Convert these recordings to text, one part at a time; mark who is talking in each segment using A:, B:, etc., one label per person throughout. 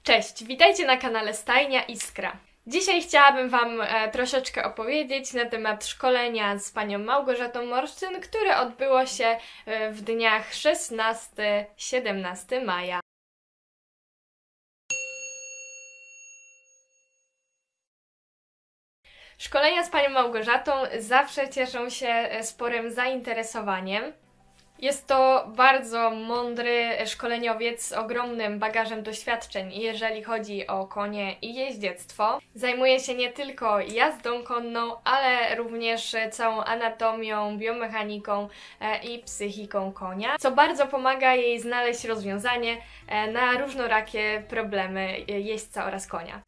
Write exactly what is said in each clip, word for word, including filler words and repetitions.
A: Cześć, witajcie na kanale Stajnia Iskra. Dzisiaj chciałabym Wam e, troszeczkę opowiedzieć na temat szkolenia z panią Małgorzatą Morszczyn, które odbyło się e, w dniach szesnastego do siedemnastego maja. Szkolenia z panią Małgorzatą zawsze cieszą się sporym zainteresowaniem. Jest to bardzo mądry szkoleniowiec z ogromnym bagażem doświadczeń, jeżeli chodzi o konie i jeździectwo. Zajmuje się nie tylko jazdą konną, ale również całą anatomią, biomechaniką i psychiką konia, co bardzo pomaga jej znaleźć rozwiązanie na różnorakie problemy jeźdźca oraz konia.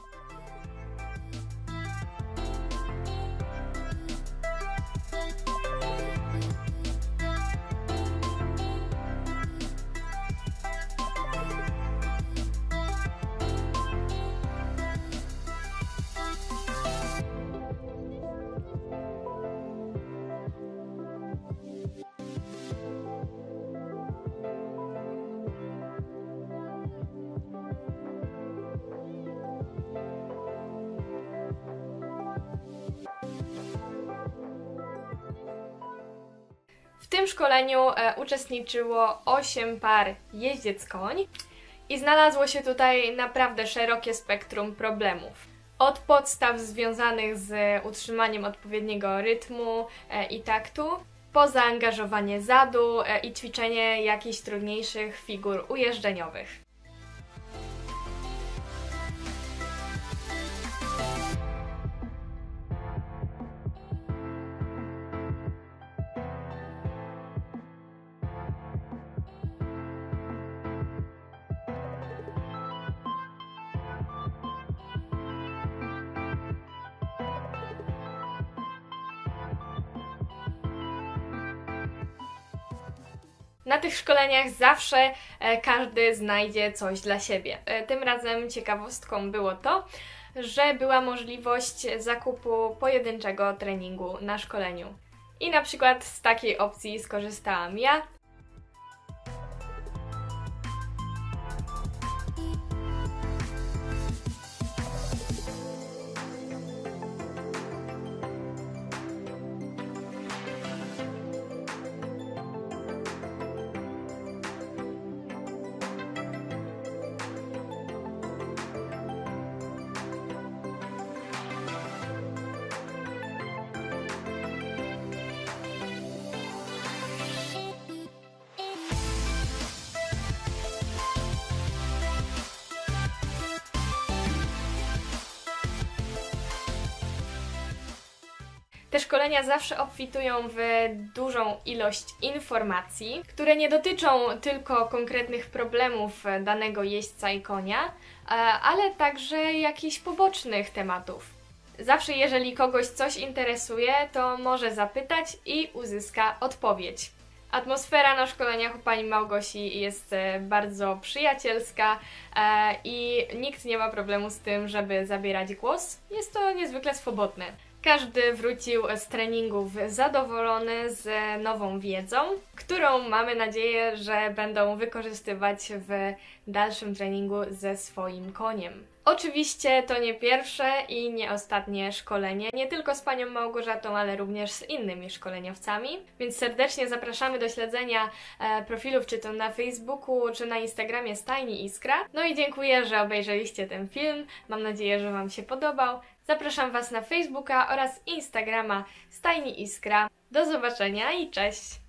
A: W tym szkoleniu e, uczestniczyło osiem par jeździec-koń i znalazło się tutaj naprawdę szerokie spektrum problemów. Od podstaw związanych z utrzymaniem odpowiedniego rytmu e, i taktu, po zaangażowanie zadu e, i ćwiczenie jakichś trudniejszych figur ujeżdżeniowych. Na tych szkoleniach zawsze e, każdy znajdzie coś dla siebie. E, tym razem ciekawostką było to, że była możliwość zakupu pojedynczego treningu na szkoleniu. I na przykład z takiej opcji skorzystałam ja. Te szkolenia zawsze obfitują w dużą ilość informacji, które nie dotyczą tylko konkretnych problemów danego jeźdźca i konia, ale także jakichś pobocznych tematów. Zawsze jeżeli kogoś coś interesuje, to może zapytać i uzyska odpowiedź. Atmosfera na szkoleniach u pani Małgosi jest bardzo przyjacielska i nikt nie ma problemu z tym, żeby zabierać głos. Jest to niezwykle swobodne. Każdy wrócił z treningów zadowolony z nową wiedzą, którą mamy nadzieję, że będą wykorzystywać w dalszym treningu ze swoim koniem. Oczywiście to nie pierwsze i nie ostatnie szkolenie, nie tylko z panią Małgorzatą, ale również z innymi szkoleniowcami, więc serdecznie zapraszamy do śledzenia e, profilów czy to na Facebooku, czy na Instagramie Stajni Iskra. No i dziękuję, że obejrzeliście ten film, mam nadzieję, że Wam się podobał. Zapraszam Was na Facebooka oraz Instagrama Stajni Iskra. Do zobaczenia i cześć!